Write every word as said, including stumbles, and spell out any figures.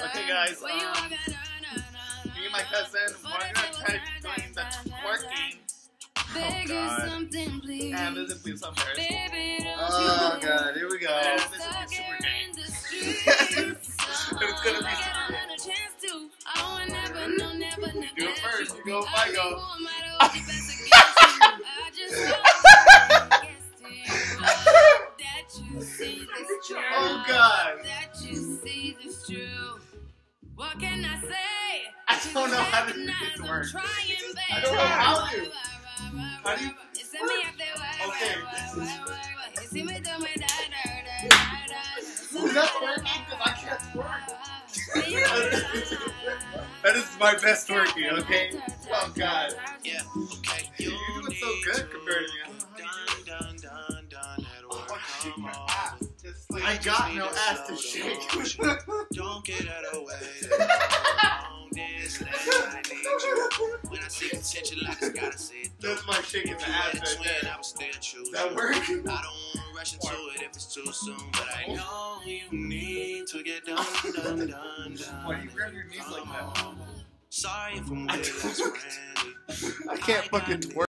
Okay, guys, um, me and my cousin, we're gonna try doing the twerking. Oh god. And this is so embarrassing. Oh god, here we go. And this is gonna be super gay. It's gonna be super gay. You do it first, you go if I go. Oh god. What can I say? I don't know how to make it work. I don't know how to. How do you? Okay. Is that twerking? Because I can't twerk. That is my best twerking, okay? Oh god. Yeah, okay. You're doing so good compared to me. I got no ass to shake. Don't get out of the way. When I see attention, like I gotta say it. That's my shaking the ass right there. That work? I don't want to rush into it if it's too soon, but I know you need to get done, done, done, done. Why do you grab your knees like that? Sorry if I'm I with I can't fucking twerk.